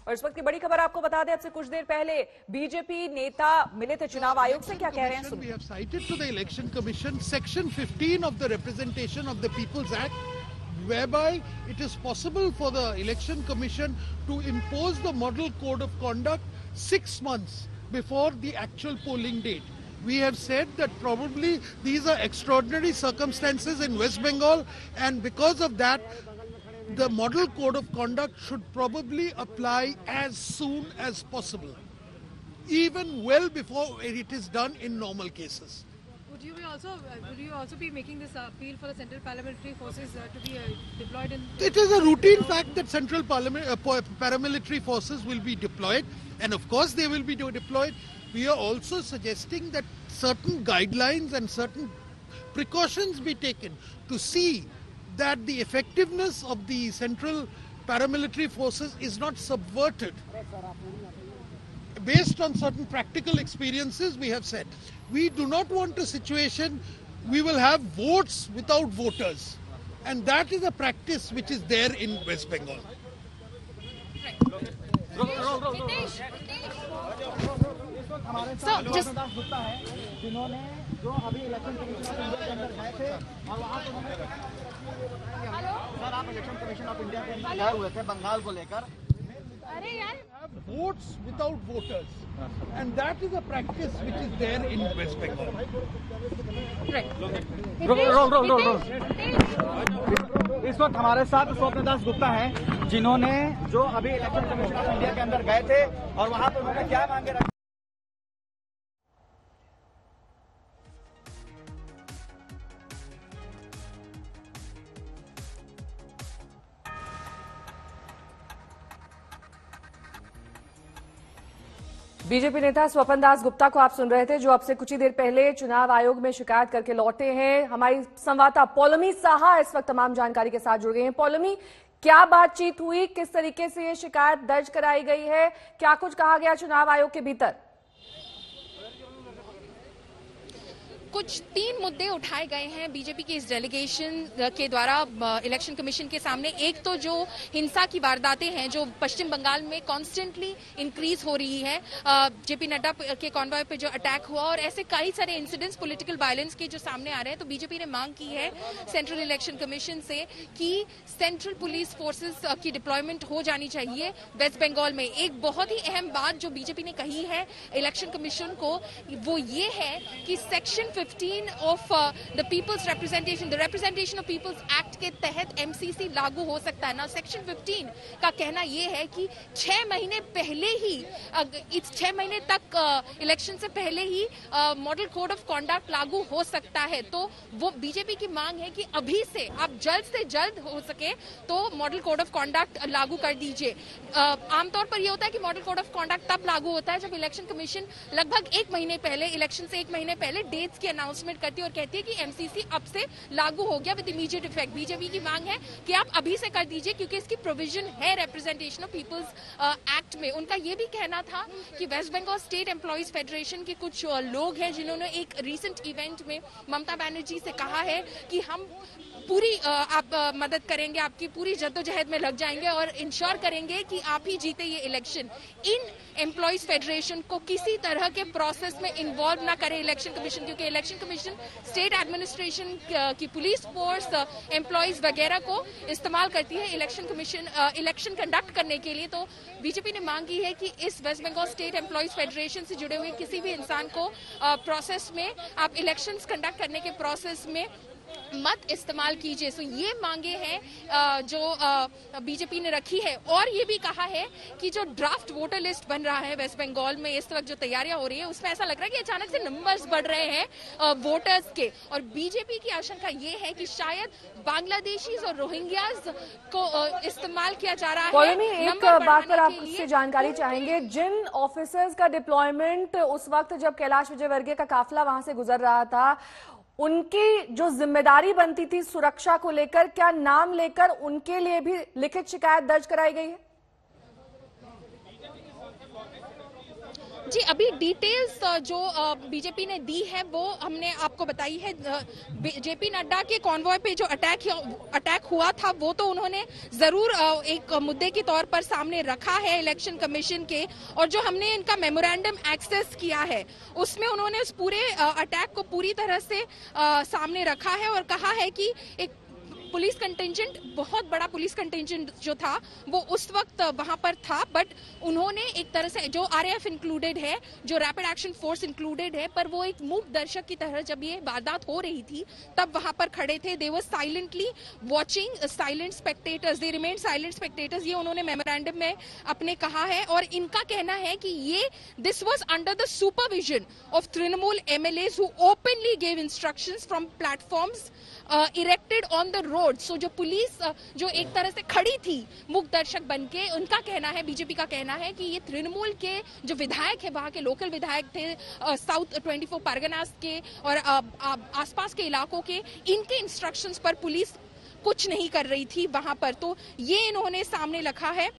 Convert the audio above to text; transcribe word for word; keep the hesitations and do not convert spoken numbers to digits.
और इस वक्त की बड़ी खबर आपको बता दें, अब से कुछ देर पहले बीजेपी नेता मिले थे चुनाव आयोग से, क्या कह रहे हैं सुनिए। We have cited to the Election Commission Section fifteen of the Representation of the People's Act, whereby it is possible for the Election Commission to impose the model code of conduct six months before the actual polling date. We have said that probably these are extraordinary circumstances in West Bengal, and because of that, the model code of conduct should probably apply as soon as possible, even well before it is done in normal cases. Would you be also uh, would you also be making this appeal for the central paramilitary forces uh, to be uh, deployed in? It is a routine fact that central parliament, uh, paramilitary forces will be deployed, and of course they will be deployed. We are also suggesting that certain guidelines and certain precautions be taken to see that the effectiveness of the central paramilitary forces is not subverted. Based on certain practical experiences, we have said, we do not want a situation we will have votes without voters. And that is a practice which is there in West Bengal. So, just जिन्होंने जो अभी election commission of India के अंदर गए थे और वहाँ sir आप इलेक्शन कमीशन ऑफ इंडिया के अंदर गए हुए थे बंगाल को लेकर अरे यार votes without voters, and that is a practice which is there in West Bengal. Right. इस वक्त हमारे साथ स्वप्न दास गुप्ता हैं जिन्होंने जो अभी इलेक्शन कमीशन ऑफ इंडिया के अंदर गए थे और वहाँ पे उन्होंने क्या मांगे रखी। बीजेपी नेता स्वपन दास गुप्ता को आप सुन रहे थे, जो अब से कुछ ही देर पहले चुनाव आयोग में शिकायत करके लौटे हैं। हमारी संवाददाता पौलमी साहा इस वक्त तमाम जानकारी के साथ जुड़ गई हैं। पौलमी, क्या बातचीत हुई, किस तरीके से ये शिकायत दर्ज कराई गई है, क्या कुछ कहा गया चुनाव आयोग के भीतर? कुछ तीन मुद्दे उठाए गए हैं बीजेपी के इस डेलीगेशन के द्वारा इलेक्शन कमीशन के सामने। एक तो जो हिंसा की वारदातें हैं जो पश्चिम बंगाल में कॉन्स्टेंटली इंक्रीज हो रही है, जेपी नड्डा के कॉन्वॉय पे जो अटैक हुआ और ऐसे कई सारे इंसिडेंट्स पॉलिटिकल वायलेंस के जो सामने आ रहे हैं, तो बीजेपी ने मांग की है सेंट्रल इलेक्शन कमीशन से कि सेंट्रल पुलिस फोर्सेस की डिप्लॉयमेंट हो जानी चाहिए वेस्ट बंगाल में। एक बहुत ही अहम बात जो बीजेपी ने कही है इलेक्शन कमीशन को, वो ये है कि section fifteen of the people's representation the representation of people's act के तहत एमसीसी लागू हो सकता है ना। सेक्शन फिफ्टीन का कहना यह है कि छह महीने पहले ही इस छह महीने तक इलेक्शन से पहले ही मॉडल कोड ऑफ कॉन्डक्ट लागू हो सकता है। तो वो बीजेपी की मांग है कि अभी से आप जल्द से जल्द हो सके तो मॉडल कोड ऑफ कॉन्डक्ट लागू कर दीजिए। आमतौर पर यह होता है कि मॉडल कोड ऑफ कॉन्डक्ट तब लागू होता है जब इलेक्शन कमीशन लगभग एक महीने पहले इलेक्शन से एक महीने पहले डेट्स की अनाउंसमेंट करती है और कहती है कि एमसीसी अब से लागू हो गया विद इमीडिएट इफेक्ट। बीजेपी की मांग है कि आप अभी से कर दीजिए क्योंकि इसकी प्रोविजन है रिप्रेजेंटेशन ऑफ पीपल्स एक्ट में। उनका यह भी कहना था कि West Bengal state employees federation के कुछ लोग हैं जिन्होंने एक रीसेंट इवेंट में ममता बनर्जी से कहा है कि हम पूरी आप मदद करेंगे, आपकी पूरी जद्दोजहद में लग जाएंगे और इंश्योर करेंगे कि आप ही जीते ये इलेक्शन। इन एम्प्लॉयज फेडरेशन को किसी तरह के प्रोसेस में इन्वॉल्व ना करे इलेक्शन कमीशन, क्योंकि इलेक्शन कमीशन स्टेट एडमिनिस्ट्रेशन की पुलिस फोर्स, एम्प्लॉयज वगैरह को इस्तेमाल करती है इलेक्शन कमीशन इलेक्शन कंडक्ट करने के लिए। तो बीजेपी ने मांग की है कि इस West Bengal state employees federation से जुड़े हुए किसी भी इंसान को प्रोसेस में आप इलेक्शंस कंडक्ट करने के प्रोसेस में मत इस्तेमाल कीजिए। सो ये मांगे हैं जो बीजेपी ने रखी है। और ये भी कहा है कि जो ड्राफ्ट वोटर लिस्ट बन रहा है वेस्ट बंगाल में इस वक्त जो तैयारियां हो रही है उसमें ऐसा लग रहा है कि अचानक से नंबर्स बढ़ रहे हैं वोटर्स के। और बीजेपी की आशंका ये है कि शायद बांग्लादेशीज और रोहिंग्याज को इस्तेमाल किया जा रहा है। एक बात पर आपसे जानकारी चाहेंगे, जिन ऑफिसर्स का डिप्लॉयमेंट उस वक्त जब कैलाश विजयवर्गीय का काफिला वहां से गुजर रहा था, उनकी जो जिम्मेदारी बनती थी सुरक्षा को लेकर, क्या नाम लेकर उनके लिए भी लिखित शिकायत दर्ज कराई गई है? जी, अभी डिटेल्स जो बीजेपी ने दी है वो हमने आपको बताई है। जेपी नड्डा के कॉन्वॉय पे जो अटैक अटैक हुआ था वो तो उन्होंने जरूर एक मुद्दे के तौर पर सामने रखा है इलेक्शन कमीशन के, और जो हमने इनका मेमोरेंडम एक्सेस किया है उसमें उन्होंने उस पूरे अटैक को पूरी तरह से सामने रखा है और कहा है कि एक पुलिस कंटिंजेंट, बहुत बड़ा पुलिस कंटिंजेंट जो था वो उस वक्त वहां पर था, बट उन्होंने एक तरह से जो आरएएफ इंक्लूडेड है, जो रैपिड एक्शन फोर्स इंक्लूडेड है, पर वो एक मूक दर्शक की तरह जब ये वारदात हो रही थी तब वहां पर खड़े थे। They were silently watching, silent spectators, they remain silent spectators, ये उन्होंने मेमोरेंडम में अपने कहा है। और इनका कहना है कि ये this was under the supervision of Trinamool MLAs who openly gave instructions from platforms erected on the road. So जो पुलिस uh, जो एक तरह से खड़ी थी मूक दर्शक बनके, उनका कहना है, बीजेपी का कहना है कि ये तृणमूल के जो विधायक है, वहां के लोकल विधायक थे uh, South twenty four Parganas के और uh, uh, आसपास के इलाकों के, इनके इंस्ट्रक्शंस पर पुलिस कुछ नहीं कर रही थी वहां पर। तो ये इन्होंने सामने रखा है।